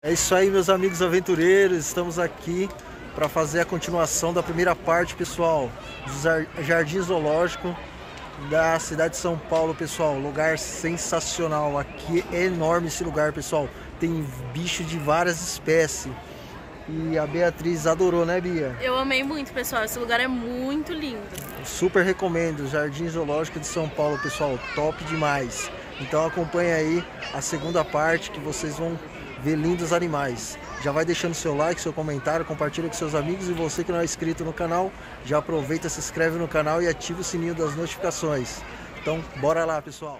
É isso aí, meus amigos aventureiros, estamos aqui para fazer a continuação da primeira parte, pessoal, do Jardim Zoológico da cidade de São Paulo, pessoal. Lugar sensacional, aqui é enorme esse lugar, pessoal, tem bicho de várias espécies e a Beatriz adorou, né, Bia? Eu amei muito, pessoal, esse lugar é muito lindo. Super recomendo, Jardim Zoológico de São Paulo, pessoal, top demais. Então acompanha aí a segunda parte que vocês vão ver lindos animais. Já vai deixando seu like, seu comentário, compartilha com seus amigos, e você que não é inscrito no canal, já aproveita, se inscreve no canal e ativa o sininho das notificações. Então, bora lá, pessoal!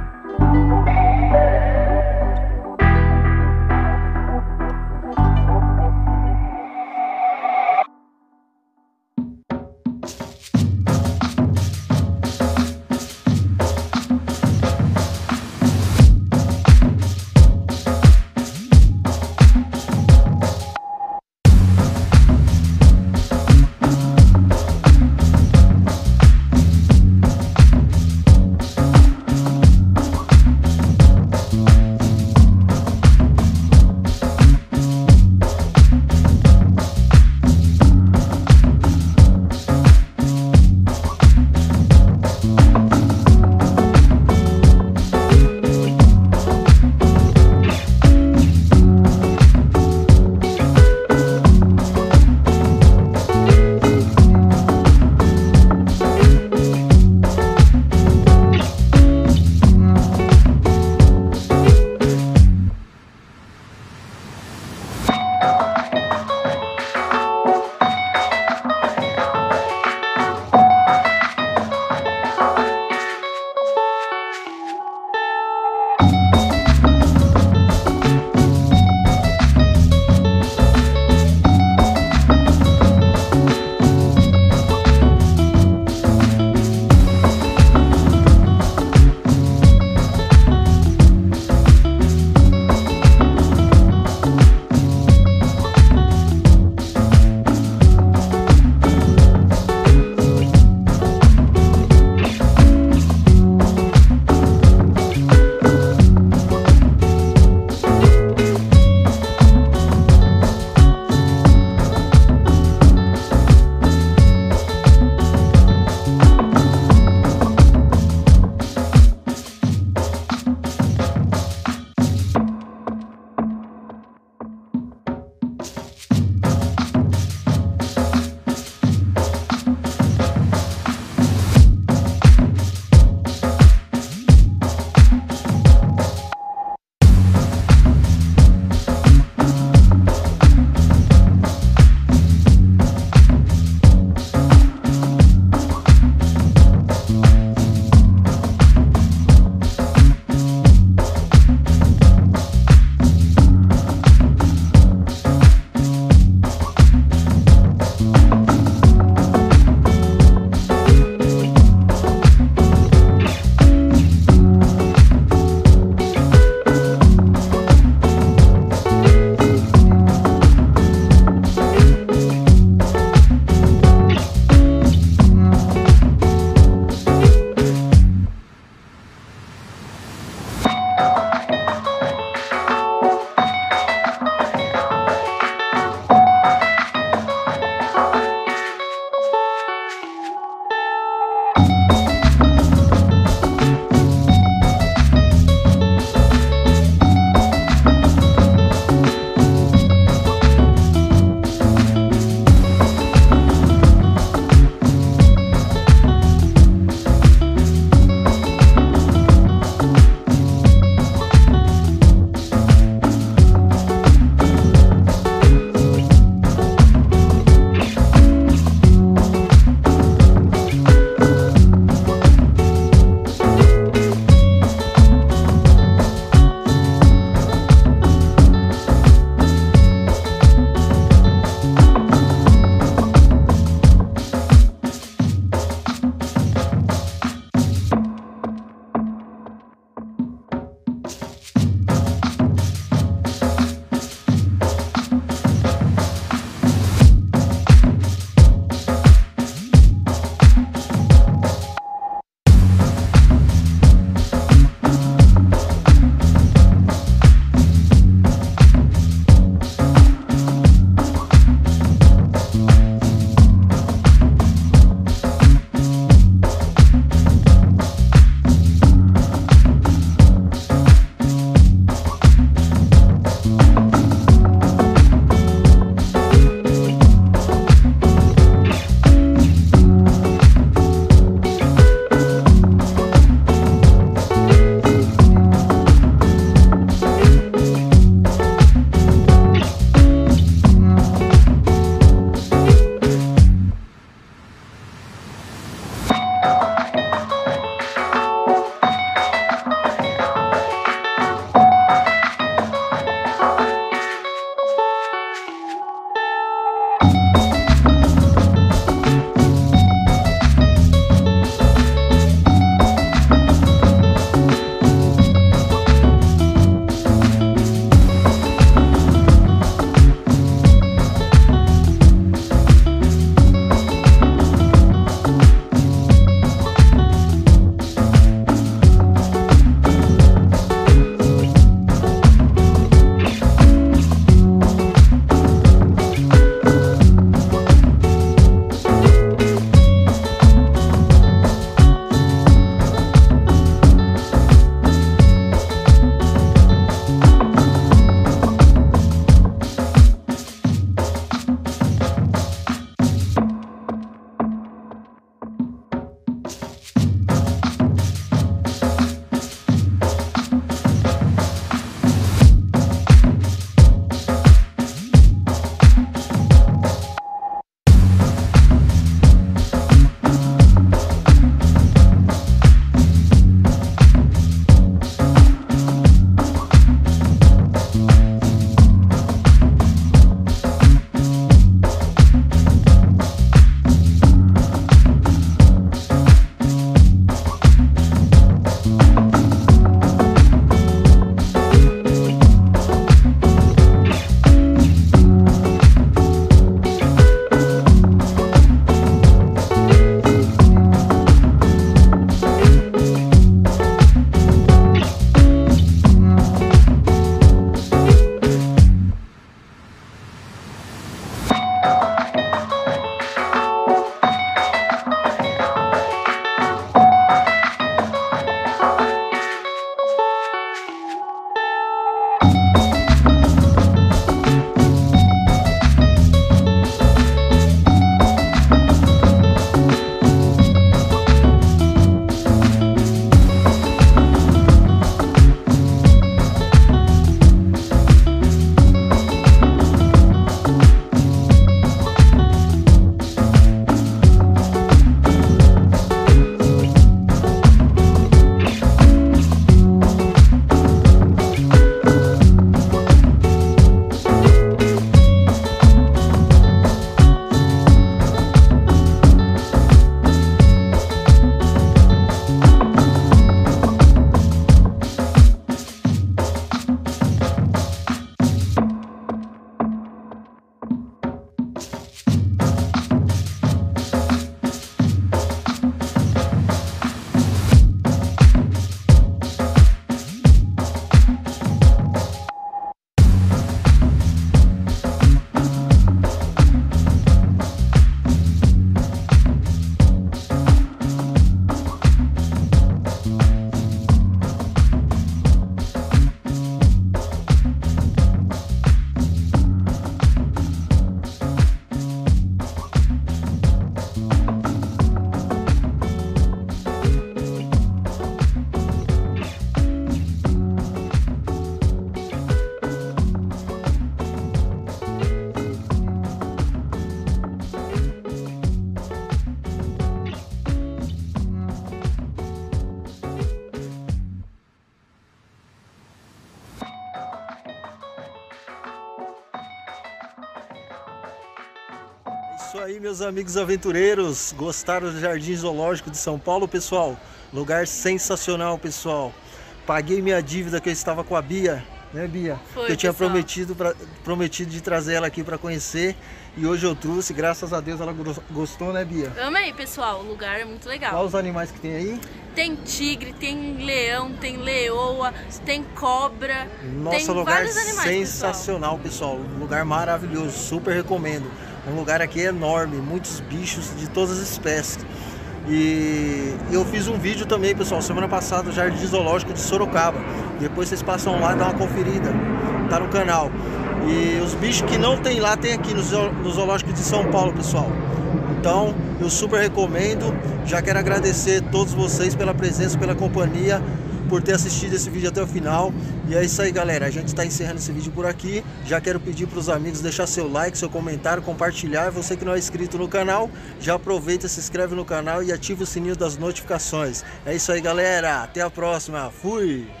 Isso aí, meus amigos aventureiros, gostaram do Jardim Zoológico de São Paulo, pessoal? Lugar sensacional, pessoal. Paguei minha dívida que eu estava com a Bia, né, Bia? Foi, que eu tinha pessoal. prometido de trazer ela aqui para conhecer, e hoje eu trouxe, graças a Deus ela gostou, né, Bia? Amei, pessoal, o lugar é muito legal. Quais os animais que tem aí? Tem tigre, tem leão, tem leoa, tem cobra, Nossa, tem lugar vários animais, sensacional, pessoal. Um lugar maravilhoso, super recomendo. Um lugar aqui enorme, muitos bichos de todas as espécies. E eu fiz um vídeo também, pessoal, semana passada, no Jardim Zoológico de Sorocaba. Depois vocês passam lá e dão uma conferida, tá no canal. E os bichos que não tem lá, tem aqui no Zoológico de São Paulo, pessoal. Então, eu super recomendo. Já quero agradecer a todos vocês pela presença, pela companhia, por ter assistido esse vídeo até o final. E é isso aí, galera. A gente está encerrando esse vídeo por aqui. Já quero pedir para os amigos deixar seu like, seu comentário, compartilhar. E você que não é inscrito no canal, já aproveita, se inscreve no canal e ativa o sininho das notificações. É isso aí, galera. Até a próxima. Fui!